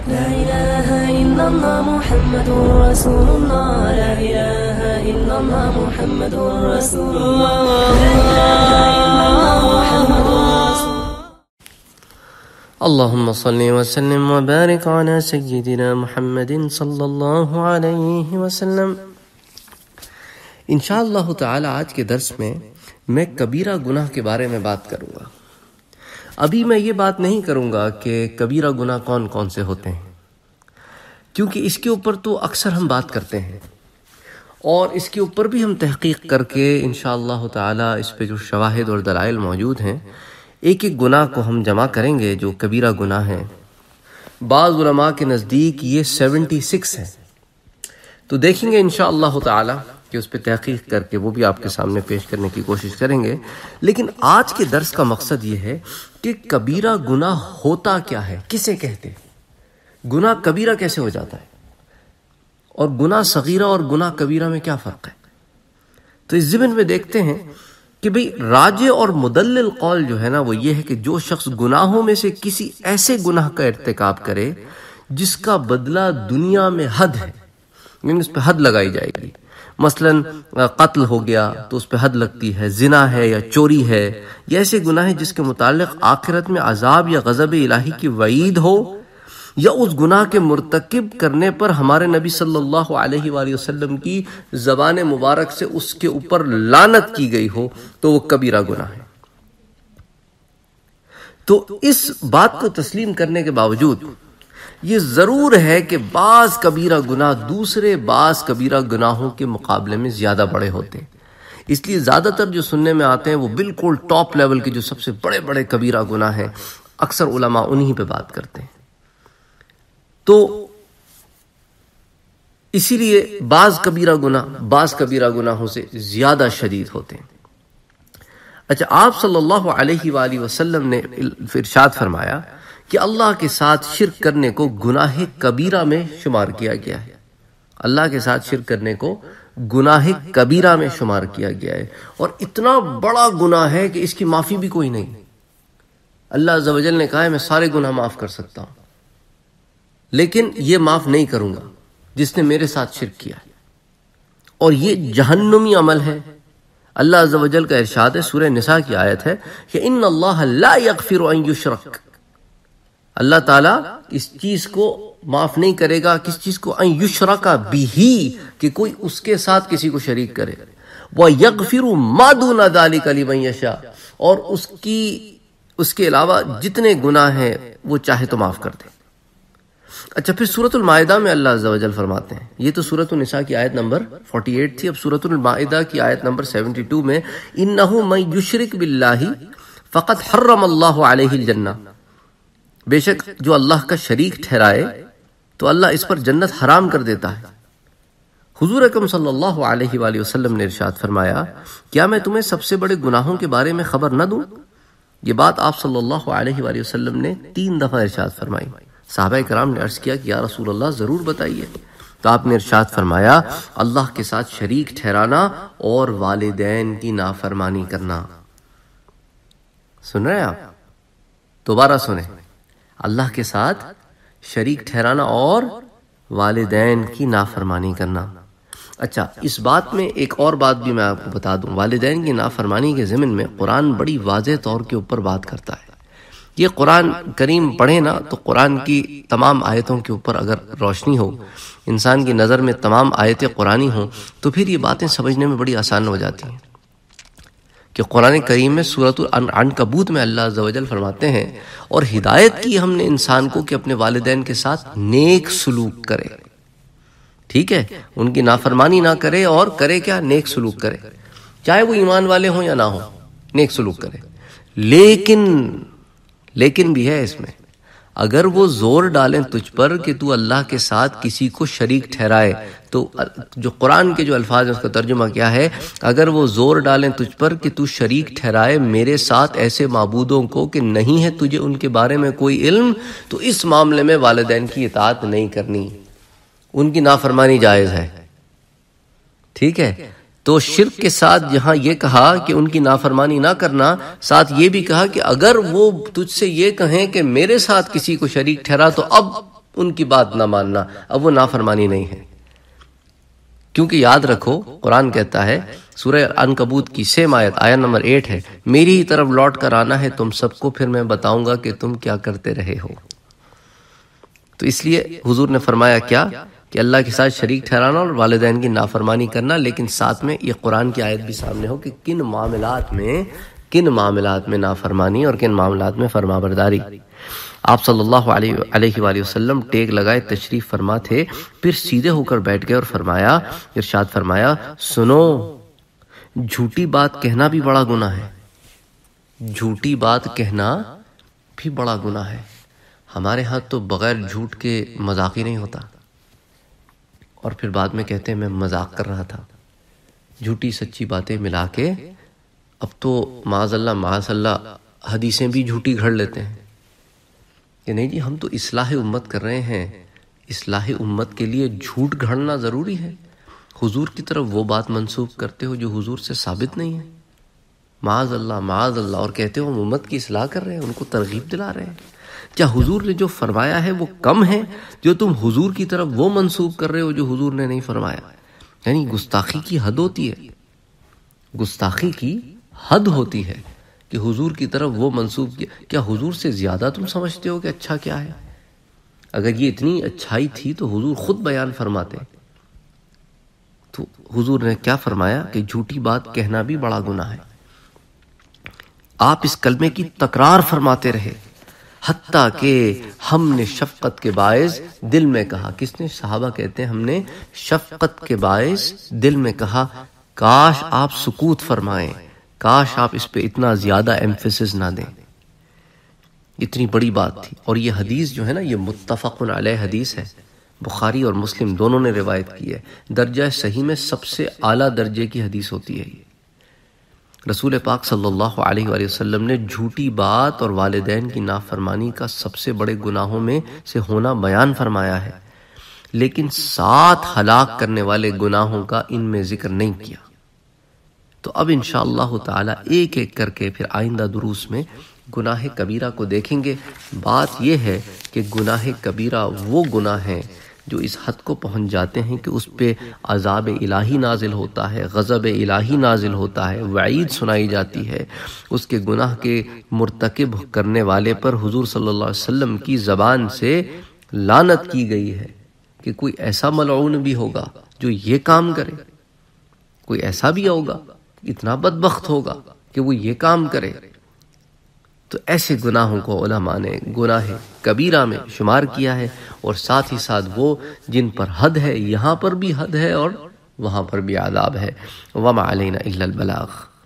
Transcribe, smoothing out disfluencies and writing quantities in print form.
لا إله إلا الله محمد رسول الله لا إله إلا الله محمد رسول الله لا إله إلا الله محمد رسول الله. اللهم صل وسلم وبارك على سيدنا محمد صلی اللہ علیہ وسلم. انشاءاللہ تعالی آج کے درس میں کبیرہ گناہ کے بارے میں بات کروں گا. ابھی میں یہ بات نہیں کروں گا کہ کبیرہ گناہ کون کون سے ہوتے ہیں، کیونکہ اس کے اوپر تو اکثر ہم بات کرتے ہیں اور اس کے اوپر بھی ہم تحقیق کر کے انشاءاللہ تعالی اس پہ جو شواہد اور دلائل موجود ہیں ایک ایک گناہ کو ہم جمع کریں گے جو کبیرہ گناہ ہیں. بعض علماء کے نزدیک یہ 76 ہے، تو دیکھیں گے انشاءاللہ تعالی کہ اس پہ تحقیق کر کے وہ بھی آپ کے سامنے پیش کرنے کی کوشش کریں گے. لیکن آج کے درس کا مقصد یہ ہے کہ کبیرہ گناہ ہوتا کیا ہے، کسے کہتے ہیں، گناہ کبیرہ کیسے ہو جاتا ہے، اور گناہ صغیرہ اور گناہ کبیرہ میں کیا فرق ہے. تو اس ضمن میں دیکھتے ہیں کہ بھئی راجع اور مدلل قول جو ہے نا وہ یہ ہے کہ جو شخص گناہوں میں سے کسی ایسے گناہ کا ارتکاب کرے جس کا بدلہ دنیا میں حد ہے، یعنی اس پہ حد لگائی جائے گی. مثلا قتل ہو گیا تو اس پہ حد لگتی ہے، زنا ہے یا چوری ہے، یا ایسے گناہ ہیں جس کے متعلق آخرت میں عذاب یا غضب الہی کی وعید ہو، یا اس گناہ کے مرتکب کرنے پر ہمارے نبی صلی اللہ علیہ وآلہ وسلم کی زبان مبارک سے اس کے اوپر لعنت کی گئی ہو، تو وہ کبیرہ گناہ ہے. تو اس بات کو تسلیم کرنے کے باوجود یہ ضرور ہے کہ بعض کبیرہ گناہ دوسرے بعض کبیرہ گناہوں کے مقابلے میں زیادہ بڑے ہوتے ہیں. اس لیے زیادہ تر جو سننے میں آتے ہیں وہ بالکل ٹاپ لیول کے جو سب سے بڑے بڑے کبیرہ گناہ ہیں، اکثر علماء انہی پہ بات کرتے ہیں. تو اسی لیے بعض کبیرہ گناہوں سے زیادہ شدید ہوتے ہیں. اچھا، آپ صلی اللہ علیہ وآلہ وسلم نے ارشاد فرمایا کہ اللہ کے ساتھ شرک کرنے کو گناہ کبیرہ میں شمار کیا گیا ہے. اللہ کے ساتھ شرک کرنے کو گناہ کبیرہ میں شمار کیا گیا ہے، اور اتنا بڑا گناہ ہے کہ اس کی معافی بھی کوئی نہیں. اللہ عز و جل نے کہا ہے میں سارے گناہ معاف کر سکتا ہوں، لیکن یہ معاف نہیں کروں گا جس نے میرے ساتھ شرک کیا ہے، اور یہ جہنمی عمل ہے. اللہ عز و جل کا ارشاد ہے، سورہ نساء کی آیت ہے کہ ان اللہ لا یغفر ان یشرک. اللہ تعالیٰ اس چیز کو معاف نہیں کرے گا، کس چیز کو؟ ان یشرک بہ، کہ کوئی اس کے ساتھ کسی کو شریک کرے. وَيَغْفِرُ مَا دُونَ ذَلِكَ لِمَن يَشَاءُ، اور اس کے علاوہ جتنے گناہ ہیں وہ چاہے تو معاف کر دے. اچھا، پھر سورۃ المائدہ میں اللہ عز و جل فرماتے ہیں، یہ تو سورۃ النساء کی آیت نمبر 48 تھی، اب سورۃ المائدہ کی آیت نمبر 72 میں اِنَّهُ مَن يُشْرِكْ بِاللَّهِ فَقَدْ حَرَّمَ اللَّهُ عَلَيْهِ الْجَنَّةَ، بے شک جو اللہ کا شریک ٹھہرائے تو اللہ اس پر جنت حرام کر دیتا ہے. حضور اکرم صلی اللہ علیہ وآلہ وسلم نے ارشاد فرمایا، کیا میں تمہیں سب سے بڑے گناہوں کے بارے میں خبر نہ دوں؟ یہ بات آپ صلی اللہ علیہ وآلہ وسلم نے 3 دفعہ ارشاد فرمائی. صحابہ کرام نے عرض کیا کہ یا رسول اللہ ضرور بتائیے. تو آپ نے ارشاد فرمایا، اللہ کے ساتھ شریک ٹھہرانا اور والدین کی نافرمانی کرنا. سن رہے ہیں آپ؟ دوبارہ سنیں، اللہ کے ساتھ شریک ٹھہرانا اور والدین کی نافرمانی کرنا. اچھا، اس بات میں ایک اور بات بھی میں آپ کو بتا دوں، والدین کی نافرمانی کے ضمن میں قرآن بڑی واضح طور کے اوپر بات کرتا ہے. یہ قرآن کریم پڑھے نا تو قرآن کی تمام آیتوں کے اوپر اگر روشنی ہو، انسان کی نظر میں تمام آیتیں قرآنی ہوں، تو پھر یہ باتیں سمجھنے میں بڑی آسان ہو جاتی ہیں. کہ قرآن کریم میں سورۃ العنکبوت میں اللہ عز و جل فرماتے ہیں، اور ہدایت کی ہم نے انسان کو کہ اپنے والدین کے ساتھ نیک سلوک کرے. ٹھیک ہے، ان کی نافرمانی نہ کرے، اور کرے کیا؟ نیک سلوک کرے، چاہے وہ ایمان والے ہوں یا نہ ہوں، نیک سلوک کرے. لیکن بھی ہے اس میں، اگر وہ زور ڈالیں تجھ پر کہ تو اللہ کے ساتھ کسی کو شریک ٹھہرائے، تو جو قرآن کے جو الفاظ ہیں اس کا ترجمہ کیا ہے؟ اگر وہ زور ڈالیں تجھ پر کہ تو شریک ٹھہرائے میرے ساتھ ایسے معبودوں کو کہ نہیں ہے تجھے ان کے بارے میں کوئی علم، تو اس معاملے میں والدین کی اطاعت نہیں کرنی، ان کی نافرمانی جائز ہے. ٹھیک ہے، تو شرک کے ساتھ جہاں یہ کہا کہ ان کی نافرمانی نہ کرنا، ساتھ یہ بھی کہا کہ اگر وہ تجھ سے یہ کہیں کہ میرے ساتھ کسی کو شریک ٹھہرا، تو اب ان کی بات نہ ماننا، اب وہ نافرمانی نہیں ہے۔ کیونکہ یاد رکھو قرآن کہتا ہے سورہ عنکبوت کی 6 آیت نمبر 8 ہے، میری ہی طرف لوٹ کر آنا ہے تم سب کو، پھر میں بتاؤں گا کہ تم کیا کرتے رہے ہو۔ تو اس لیے حضور نے فرمایا کیا کہ اللہ کے ساتھ شریک ٹھہرانا اور والدین کی نافرمانی کرنا، لیکن ساتھ میں یہ قرآن کی آیت بھی سامنے ہو کہ کن معاملات میں نافرمانی اور کن معاملات میں فرما برداری۔ آپ صلی اللہ علیہ وآلہ وسلم ٹیک لگائے تشریف فرما تھے، پھر سیدھے ہو کر بیٹھ گئے اور فرمایا، ارشاد فرمایا، سنو، جھوٹی بات کہنا بھی بڑا گناہ ہے، جھوٹی بات کہنا بھی بڑا گناہ ہے۔ ہمارے ہاں تو بغیر جھوٹ کے مذاق ہی نہیں ہوتا، اور پھر بعد میں کہتے ہیں میں مذاق کر رہا تھا۔ جھوٹی سچی باتیں ملا کے اب تو معاذ اللہ حدیثیں بھی جھوٹی گھڑ لیتے ہیں کہ نہیں جی ہم تو اصلاح امت کر رہے ہیں، اصلاح امت کے لیے جھوٹ گھڑنا ضروری ہے، حضور کی طرف وہ بات منسوب کرتے ہو جو حضور سے ثابت نہیں ہے، معاذ اللہ، اور کہتے ہو ہم امت کی اصلاح کر رہے ہیں، ان کو ترغیب دلا رہے ہیں۔ کیا حضور نے جو فرمایا ہے وہ کم ہے جو تم حضور کی طرف وہ منسوب کر رہے ہو جو حضور نے نہیں فرمایا؟ یعنی گستاخی کی حد ہوتی ہے، گستاخی کی حد ہوتی ہے کہ حضور کی طرف وہ منسوب کیا۔ کیا حضور سے زیادہ تم سمجھتے ہو کہ اچھا کیا ہے؟ اگر یہ اتنی اچھائی تھی تو حضور خود بیان فرماتے۔ تو حضور نے کیا فرمایا کہ جھوٹی بات کہنا بھی بڑا گناہ ہے۔ آپ اس کلمے کی تکرار فرماتے رہے، حتیٰ کہ ہم نے شفقت کے باعث دل میں کہا، کس نے؟ صحابہ کہتے ہیں ہم نے شفقت کے باعث دل میں کہا کاش آپ سکوت فرمائیں، کاش آپ اس پہ اتنا زیادہ ایمفیسس نہ دیں۔ اتنی بڑی بات تھی، اور یہ حدیث جو ہے نا یہ متفق علیہ حدیث ہے، بخاری اور مسلم دونوں نے روایت کی ہے، درجہ صحیح میں سب سے اعلیٰ درجے کی حدیث ہوتی ہے یہ۔ رسول پاک صلی اللہ علیہ وآلہ وسلم نے جھوٹی بات اور والدین کی نافرمانی کا سب سے بڑے گناہوں میں سے ہونا بیان فرمایا ہے، لیکن 7 ہلاک کرنے والے گناہوں کا ان میں ذکر نہیں کیا۔ تو اب انشاءاللہ تعالی ایک ایک کر کے پھر آئندہ دروس میں گناہ کبیرہ کو دیکھیں گے۔ بات یہ ہے کہ گناہ کبیرہ وہ گناہ ہیں جو اس حد کو پہنچ جاتے ہیں کہ اس پہ عذاب الہی نازل ہوتا ہے، غضب الہی نازل ہوتا ہے، وعید سنائی جاتی ہے، اس کے گناہ کے مرتکب کرنے والے پر حضور صلی اللہ علیہ وسلم کی زبان سے لعنت کی گئی ہے کہ کوئی ایسا ملعون بھی ہوگا جو یہ کام کرے، کوئی ایسا بھی ہوگا اتنا بدبخت ہوگا کہ وہ یہ کام کرے۔ تو ایسے گناہوں کو علماء نے گناہ کبیرہ میں شمار کیا ہے، اور ساتھ ہی ساتھ وہ جن پر حد ہے، یہاں پر بھی حد ہے اور وہاں پر بھی عذاب ہے۔ وما علینا الا البلاغ۔